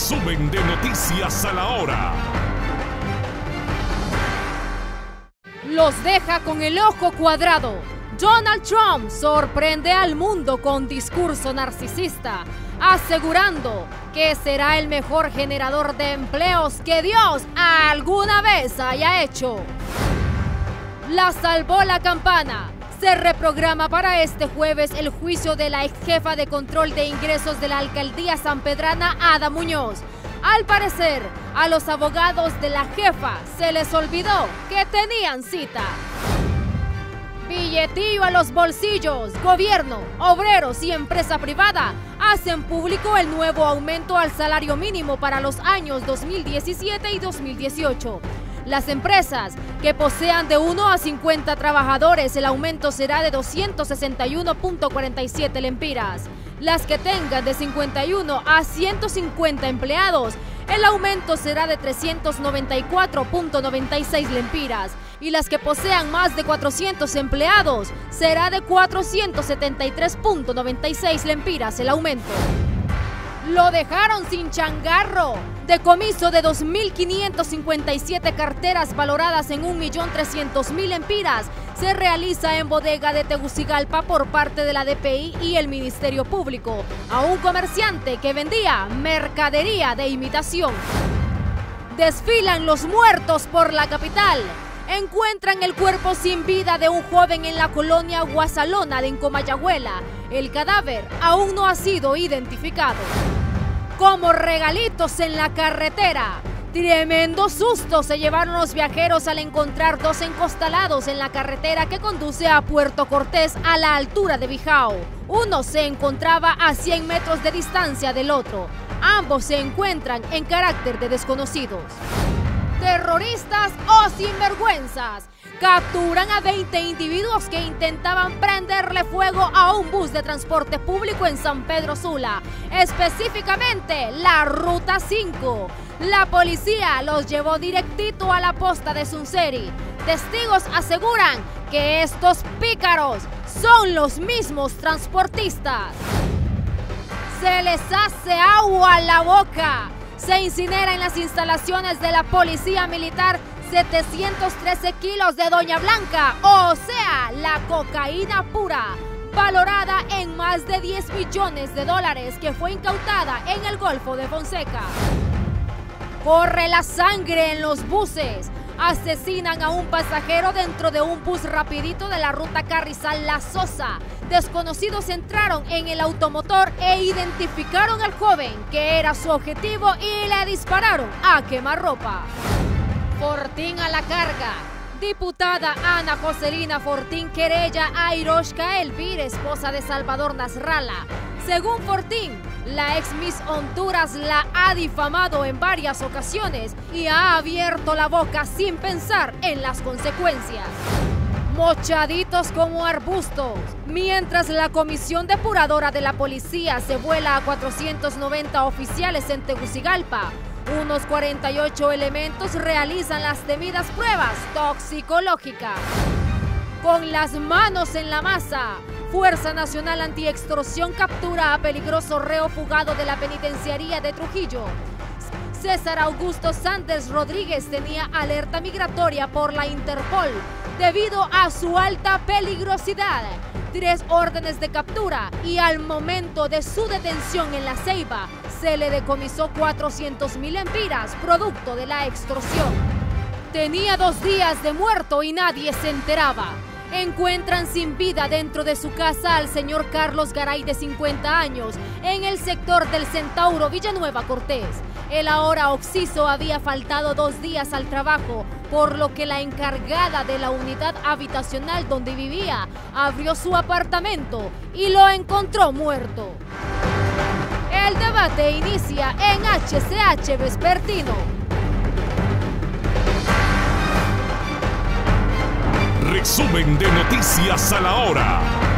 Resumen de Noticias a la Hora. Los deja con el ojo cuadrado. Donald Trump sorprende al mundo con discurso narcisista, asegurando que será el mejor generador de empleos que Dios alguna vez haya hecho. La salvó la campana. Se reprograma para este jueves el juicio de la ex jefa de control de ingresos de la alcaldía sanpedrana, Ada Muñoz. Al parecer, a los abogados de la jefa se les olvidó que tenían cita. Billetillo a los bolsillos. Gobierno, obreros y empresa privada hacen público el nuevo aumento al salario mínimo para los años 2017 y 2018. Las empresas que posean de 1 a 50 trabajadores, el aumento será de 261.47 lempiras. Las que tengan de 51 a 150 empleados, el aumento será de 394.96 lempiras. Y las que posean más de 400 empleados, será de 473.96 lempiras el aumento. Lo dejaron sin changarro. Decomiso de 2.557 carteras valoradas en 1.300.000 lempiras se realiza en bodega de Tegucigalpa por parte de la DPI y el Ministerio Público a un comerciante que vendía mercadería de imitación. Desfilan los muertos por la capital. Encuentran el cuerpo sin vida de un joven en la colonia Guasalona de Comayagüela. El cadáver aún no ha sido identificado. Como regalitos en la carretera. Tremendo susto se llevaron los viajeros al encontrar dos encostalados en la carretera que conduce a Puerto Cortés a la altura de Bijao. Uno se encontraba a 100 metros de distancia del otro. Ambos se encuentran en carácter de desconocidos. Terroristas o sinvergüenzas capturan a 20 individuos que intentaban prenderle fuego a un bus de transporte público en San Pedro Sula, específicamente la Ruta 5. La policía los llevó directito a la posta de Sunseri. Testigos aseguran que estos pícaros son los mismos transportistas. Se les hace agua a la boca. Se incinera en las instalaciones de la Policía Militar 713 kilos de Doña Blanca, o sea, la cocaína pura, valorada en más de 10 millones de dólares que fue incautada en el Golfo de Fonseca. Corre la sangre en los buses. Asesinan a un pasajero dentro de un bus rapidito de la ruta Carrizal-La Sosa. Desconocidos entraron en el automotor e identificaron al joven, que era su objetivo, y le dispararon a quemarropa. Fortín a la carga. Diputada Ana Joselina Fortín querella a Iroshka Elvir, esposa de Salvador Nasralla. Según Fortín, la ex Miss Honduras la ha difamado en varias ocasiones y ha abierto la boca sin pensar en las consecuencias. Mochaditos como arbustos. Mientras la comisión depuradora de la policía se vuela a 490 oficiales en Tegucigalpa, unos 48 elementos realizan las temidas pruebas toxicológicas. Con las manos en la masa, Fuerza Nacional Antiextorsión captura a peligroso reo fugado de la penitenciaría de Trujillo. César Augusto Sánchez Rodríguez tenía alerta migratoria por la Interpol debido a su alta peligrosidad. 3 órdenes de captura y al momento de su detención en La Ceiba se le decomisó 400.000 lempiras, producto de la extorsión. Tenía 2 días de muerto y nadie se enteraba. Encuentran sin vida dentro de su casa al señor Carlos Garay, de 50 años, en el sector del Centauro, Villanueva Cortés. El ahora occiso había faltado 2 días al trabajo, por lo que la encargada de la unidad habitacional donde vivía abrió su apartamento y lo encontró muerto. El debate inicia en HCH Vespertino. Resumen de Noticias a la Hora.